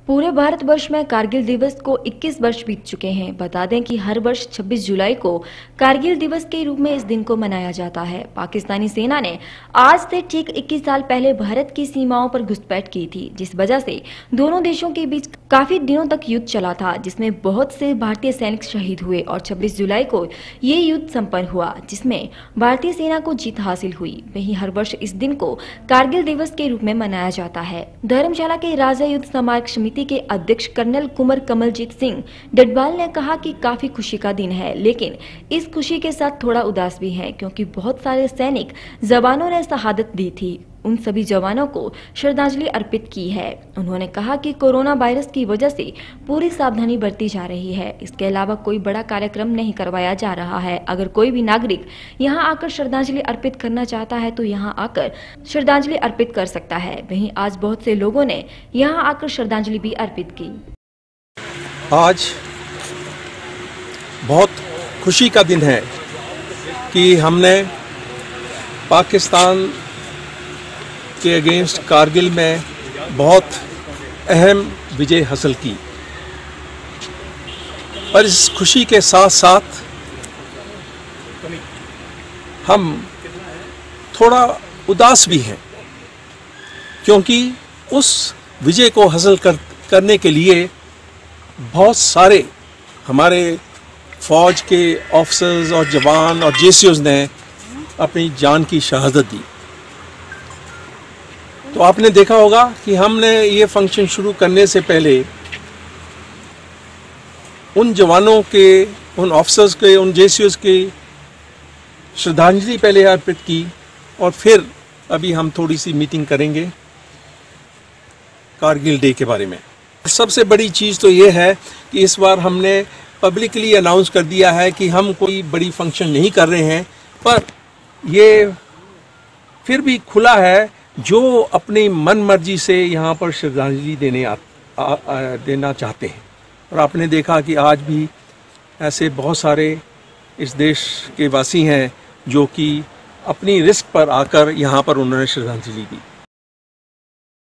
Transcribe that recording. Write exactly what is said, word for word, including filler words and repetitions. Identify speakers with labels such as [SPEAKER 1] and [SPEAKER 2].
[SPEAKER 1] पूरे भारतवर्ष में कारगिल दिवस को इक्कीस वर्ष बीत चुके हैं। बता दें कि हर वर्ष छब्बीस जुलाई को कारगिल दिवस के रूप में इस दिन को मनाया जाता है। पाकिस्तानी सेना ने आज से ठीक इक्कीस साल पहले भारत की सीमाओं पर घुसपैठ की थी, जिस वजह से दोनों देशों के बीच काफी दिनों तक युद्ध चला था, जिसमें बहुत से भारतीय सैनिक शहीद हुए और छब्बीस जुलाई को ये युद्ध संपन्न हुआ, जिसमें भारतीय सेना को जीत हासिल हुई। वहीं हर वर्ष इस दिन को कारगिल दिवस के रूप में मनाया जाता है। धर्मशाला के राजा युद्ध स्मारक समिति के अध्यक्ष कर्नल कुंवर कमलजीत सिंह डडवाल ने कहा कि काफी खुशी का दिन है, लेकिन इस खुशी के साथ थोड़ा उदास भी है, क्योंकि बहुत सारे सैनिक जवानों ने शहादत दी थी। उन सभी जवानों को श्रद्धांजलि अर्पित की है। उन्होंने कहा कि कोरोना वायरस की वजह से पूरी सावधानी बरती जा रही है। इसके अलावा कोई बड़ा कार्यक्रम नहीं करवाया जा रहा है। अगर कोई भी नागरिक यहां आकर श्रद्धांजलि अर्पित करना चाहता है तो यहां आकर श्रद्धांजलि अर्पित कर सकता है। वहीं आज बहुत से लोगों ने यहां आकर श्रद्धांजलि भी अर्पित की।
[SPEAKER 2] आज बहुत खुशी का दिन है कि हमने पाकिस्तान के अगेंस्ट कारगिल में बहुत अहम विजय हासिल की, और इस खुशी के साथ साथ हम थोड़ा उदास भी हैं, क्योंकि उस विजय को हासिल कर, करने के लिए बहुत सारे हमारे फौज के ऑफिसर्स और जवान और जेसीओज ने अपनी जान की शहादत दी। तो आपने देखा होगा कि हमने ये फंक्शन शुरू करने से पहले उन जवानों के, उन ऑफिसर्स के, उन जेसीओज के श्रद्धांजलि पहले अर्पित की, और फिर अभी हम थोड़ी सी मीटिंग करेंगे कारगिल डे के बारे में। सबसे बड़ी चीज़ तो ये है कि इस बार हमने पब्लिकली अनाउंस कर दिया है कि हम कोई बड़ी फंक्शन नहीं कर रहे हैं, पर ये फिर भी खुला है जो अपनी मन मर्जी से यहाँ पर श्रद्धांजलि देने आ, आ, आ, देना चाहते हैं। और आपने देखा कि आज भी ऐसे बहुत सारे इस देश के वासी हैं जो कि अपनी रिस्क पर आकर यहाँ पर उन्होंने श्रद्धांजलि दी।